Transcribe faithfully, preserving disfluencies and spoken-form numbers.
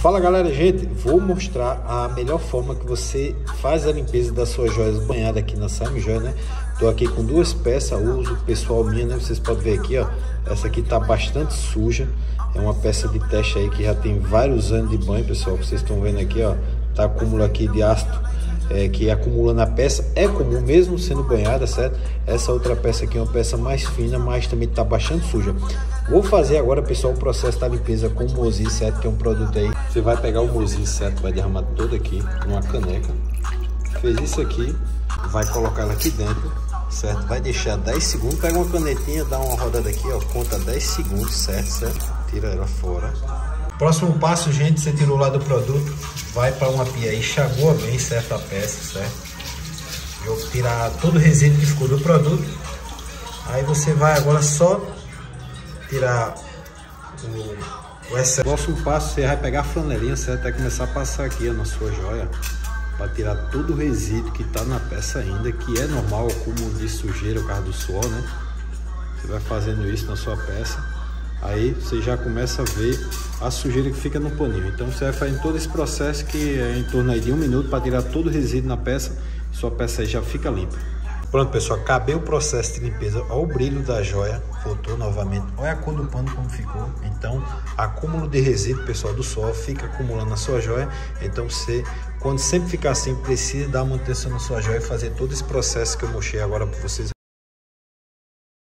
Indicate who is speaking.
Speaker 1: Fala galera, gente, vou mostrar a melhor forma que você faz a limpeza das suas joias banhadas aqui na Simon Joia, né? Tô aqui com duas peças, uso pessoal minha, né? Vocês podem ver aqui, ó, essa aqui tá bastante suja, é uma peça de teste aí que já tem vários anos de banho, pessoal. Vocês estão vendo aqui, ó, tá acúmulo aqui de ácido, é, que acumula na peça, é comum mesmo sendo banhada, certo? Essa outra peça aqui é uma peça mais fina, mas também tá bastante suja. Vou fazer agora, pessoal, o processo da limpeza com o Mozi, certo? Que é um produto aí. Você vai pegar o Mozi, certo? Vai derramar todo aqui numa caneca. Fez isso aqui, vai colocar ela aqui dentro, certo? Vai deixar dez segundos. Pega uma canetinha, dá uma rodada aqui, ó. Conta dez segundos, certo? certo? Tira ela fora. Próximo passo, gente, você tirou lá do produto, vai para uma pia aí, enxagua bem, certo? A peça, certo? Eu tirar todo o resíduo que ficou do produto. Aí você vai agora só tirar o, o excesso. Próximo passo, você vai pegar a flanelinha, certo? Vai começar a passar aqui ó, na sua joia, para tirar todo o resíduo que está na peça ainda, que é normal, o acúmulo de sujeira por causa do suor, né? Você vai fazendo isso na sua peça, aí você já começa a ver a sujeira que fica no paninho. Então você vai fazendo todo esse processo que é em torno aí de um minuto para tirar todo o resíduo na peça, sua peça aí já fica limpa. Pronto, pessoal, acabei o processo de limpeza. Olha o brilho da joia, voltou novamente. Olha a cor do pano como ficou. Então, acúmulo de resíduo, pessoal, do suor fica acumulando na sua joia. Então, você, quando sempre ficar assim, precisa dar manutenção na sua joia e fazer todo esse processo que eu mostrei agora para vocês.